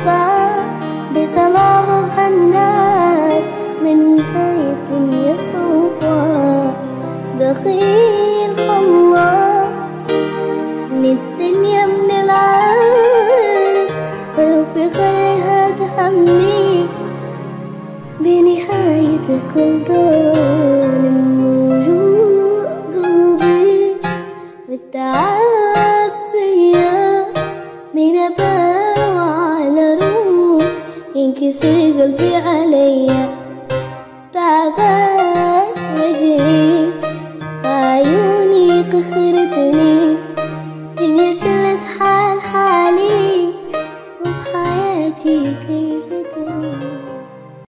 وفاء بصلابة بهالناس من هاي الدنيا صوبا دخيل الله من الدنيا من العالم ربي خليها تهمي بنهاية كل ظالم موجوع قلبي والتعب بيا من أباوع على روح ينكسر قلبي عليا تعبان